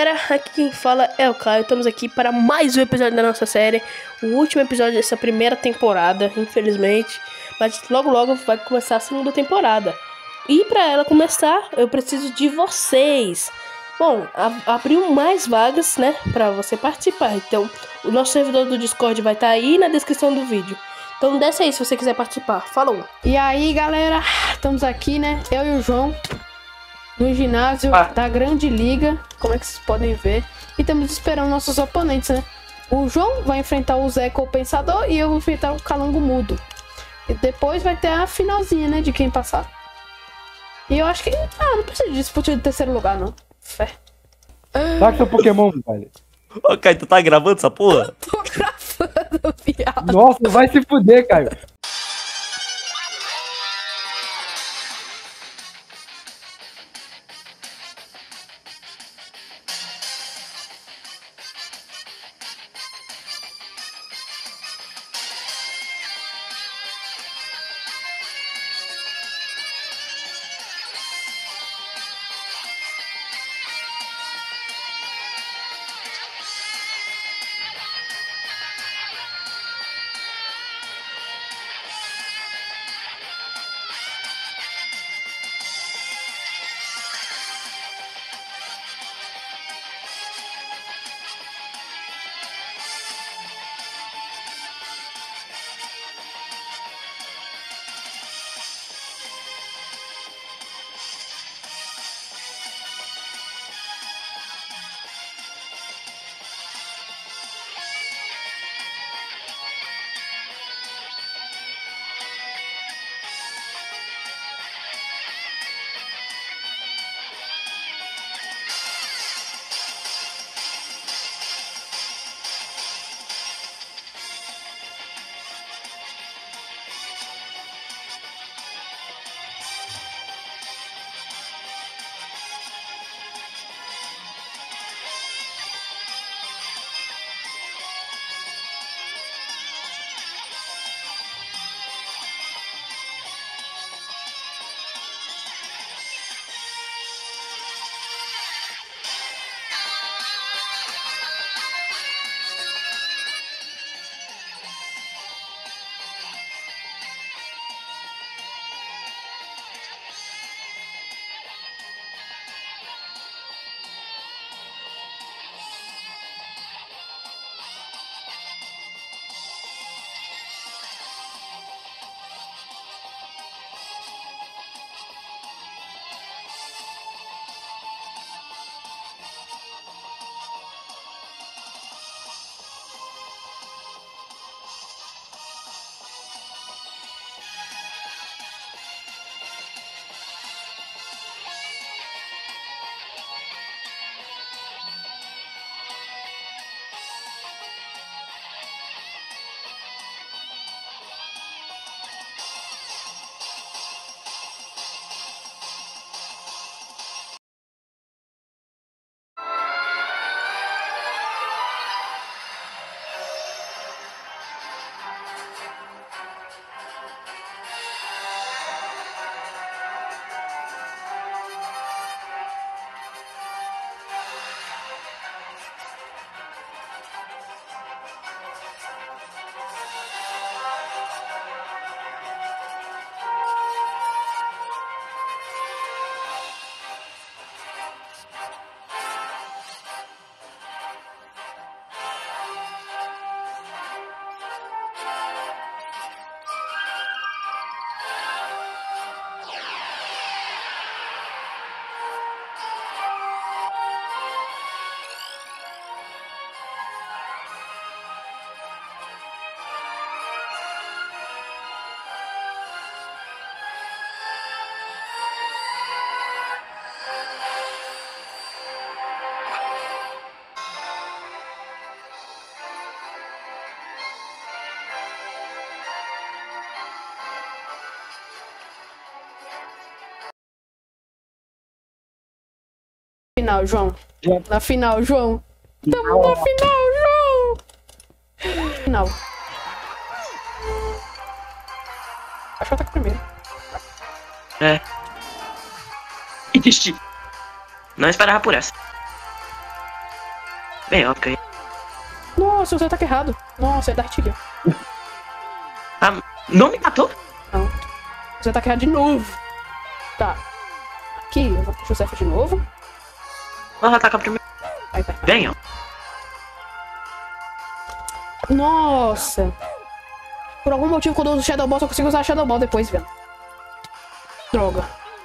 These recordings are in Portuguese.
galera, aqui quem fala é o Caio. Estamos aqui para mais um episódio da nossa série. O último episódio dessa primeira temporada, infelizmente. Mas logo logo vai começar a segunda temporada. E para ela começar, eu preciso de vocês. Bom, abriu mais vagas, né, para você participar. Então, o nosso servidor do Discord vai estar aí na descrição do vídeo. Então desce aí se você quiser participar. Falou! E aí, galera, estamos aqui, né, eu e o João, no ginásio da Grande Liga, como é que vocês podem ver. E estamos esperando nossos oponentes, né. O João vai enfrentar o Zeca, o Pensador, e eu vou enfrentar o Calango Mudo. E depois vai ter a finalzinha, né, de quem passar. E eu acho que... não precisa de disputa de terceiro lugar, não. Fé. Saca seu Pokémon, velho. Ô, Caio, tu tá gravando essa porra? Tô gravando, viado. Nossa, vai se fuder, Caio. Final, João. Na final, João. Tamo na final, João. Final. Acho que eu tô com primeiro. É. E desisti. Não esperava por essa. Bem, ok. Nossa, usei o ataque errado. Nossa, ia dar hit kill. Ah, não me matou? Não. Usei o ataque errado de novo. Tá. Aqui, eu vou pro Josefa de novo. Vamos atacar primeiro. Vai. Bem, ó. Nossa. Por algum motivo, quando eu uso Shadow Ball, só consigo usar Shadow Ball depois, velho. Droga.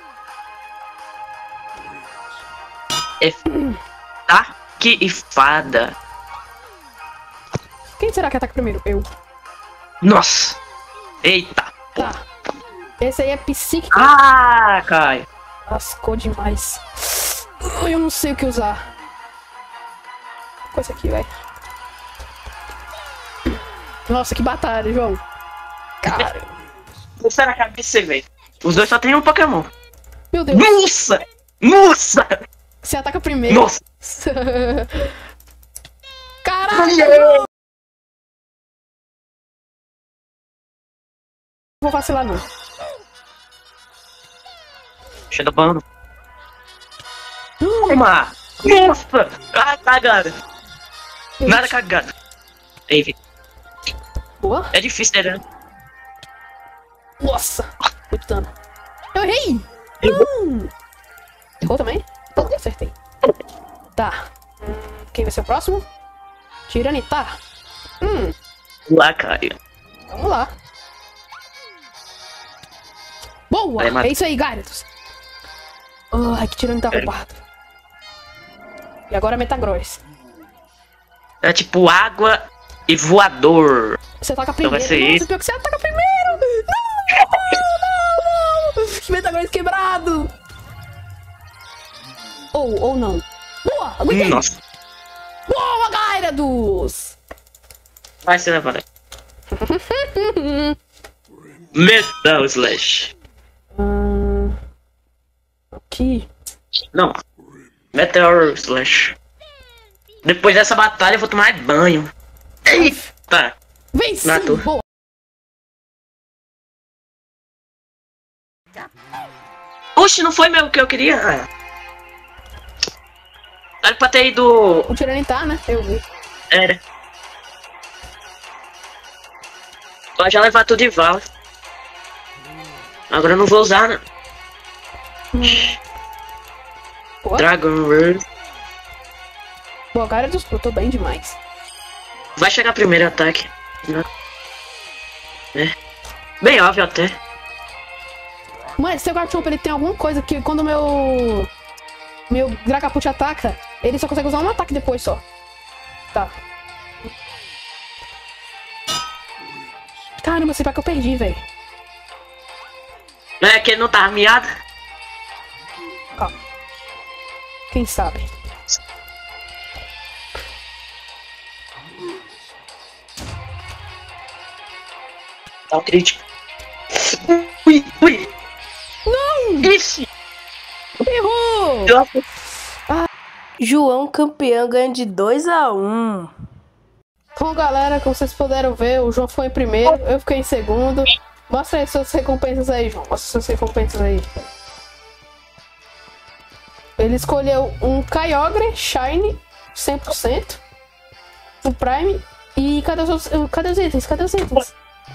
Tá? Que fada. Quem será que ataca primeiro? Eu. Nossa. Eita. Tá. Esse aí é psíquico. Ah, Caio. Lascou demais. Eu não sei o que usar. Coisa aqui, velho. Nossa, que batalha, João. Cara. Não será que é ABC, velho? Os dois só tem um Pokémon. Meu Deus. Nossa! Nossa! Você ataca primeiro. Nossa! Caralho! Não vou vacilar, não. Shadow Ball. Toma! Nossa! Ah, cagada! Nada cagada. Ei, velho. Boa. É difícil, né? Nossa! Muito dano. Eu errei! Não! Errou também? Acertei. Tá. Quem vai ser o próximo? Tiranitar. Lá, Caio. Vamos lá. Boa! Vai, mata. É isso aí, Gyarados. Ai, que Tiranitar roubado. E agora Metagross. É tipo água e voador. Você ataca Então primeiro. vai ser Nossa, isso. pior que você ataca primeiro! Não! Metagross quebrado! Ou não. Boa! Aguentei! Nossa. Boa, Gyarados! Vai ser levado. Metal Slash. Aqui. Não. Meteor Slash. Depois dessa batalha eu vou tomar banho. Eita. Venci! Matou. Boa! Oxe, não foi mesmo o que eu queria? Era pra ter ido... O Tiranitar, né? Eu vi. Era. Pode já levar tudo de vala. Agora eu não vou usar, né? Boa. Dragon World. Boa, Gyarados, eu tô bem demais. Vai chegar primeiro ataque. É. Bem óbvio até. Mas seu Garchomp, ele tem alguma coisa que quando o meu Dragapult ataca, ele só consegue usar um ataque depois só. Tá. Caramba, sei pra que eu perdi, velho. É que ele não tava miado. Calma. Quem sabe? Dá um crítico. Ui. Não! Ixi. Errou! João campeão ganha de 2-1. Bom, galera, como vocês puderam ver, o João foi em primeiro, eu fiquei em segundo. Mostra aí suas recompensas aí, João. Mostra suas recompensas aí. Ele escolheu um Kyogre Shine 100%, um Prime. E cadê os itens? Cadê os itens?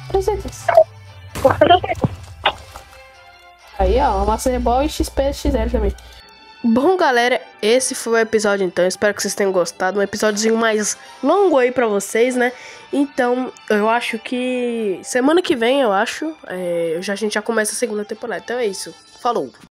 Aí, ó, uma Master Ball e XP XL também. Bom, galera, esse foi o episódio então. Espero que vocês tenham gostado. Um episódiozinho mais longo aí pra vocês, né? Então, eu acho que semana que vem, a gente já começa a segunda temporada. Então é isso. Falou!